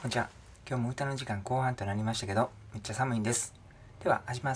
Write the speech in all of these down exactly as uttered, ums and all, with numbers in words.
こんにちは。今日も歌の時間後半となりましたけど、めっちゃ寒いんです。では始めます。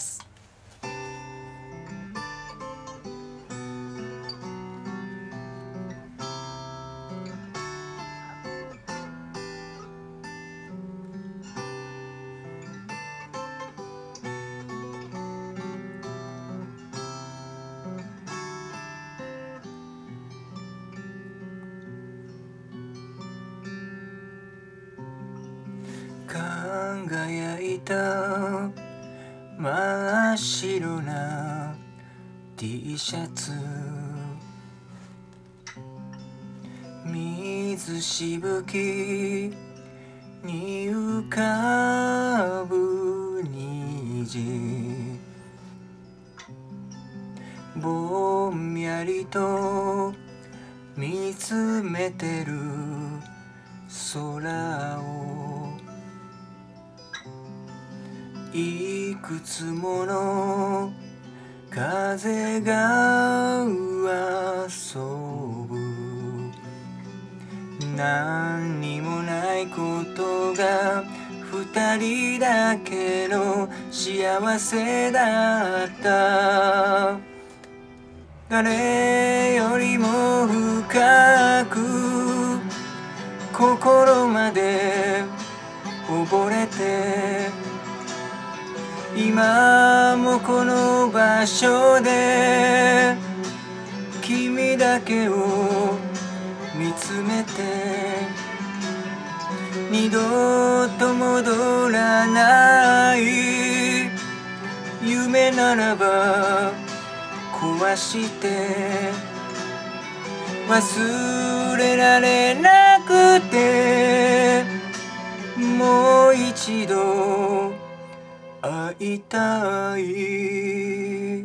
輝いた真っ白な T シャツ、水しぶきに浮かぶ虹、ぼんやりと見つめてる空を、いくつもの風が遊ぶ、何にもないことが二人だけの幸せだった。誰よりも深く心まで溺れて、今もこの場所で君だけを見つめて、二度と戻らない夢ならば壊して忘れられなくて、もう一度会いたい。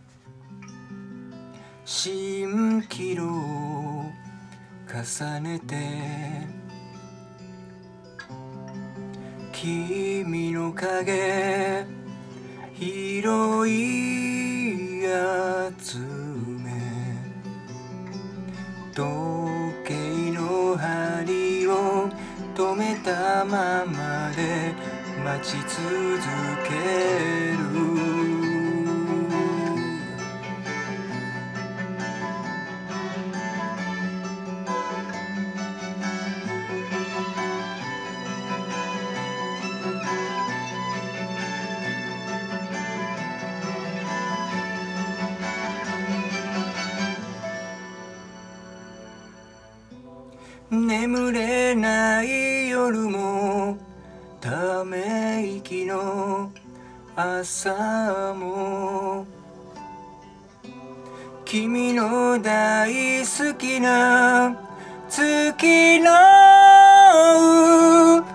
蜃気楼を重ねて君の影拾い集め、時計の針を止めたままで待ち続ける。眠れない夜もため息の朝も、君の大好きな月の歌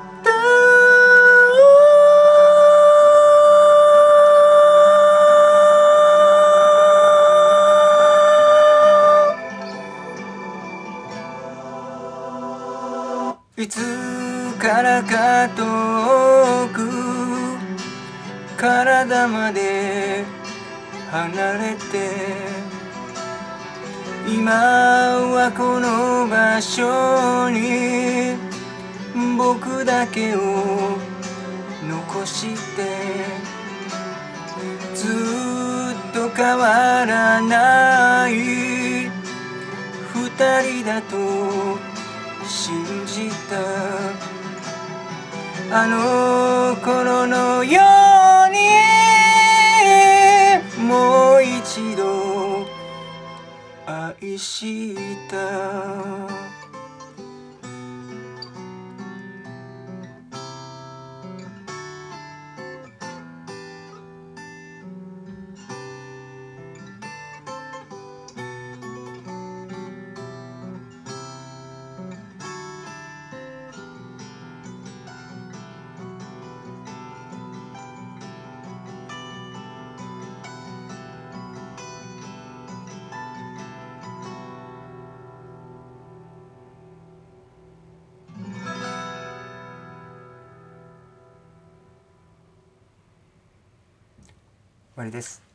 いつからか遠く体まで離れて、今はこの場所に僕だけを残して、ずっと変わらない二人だと信じた。あの頃のようにもう一度愛した。終わりです。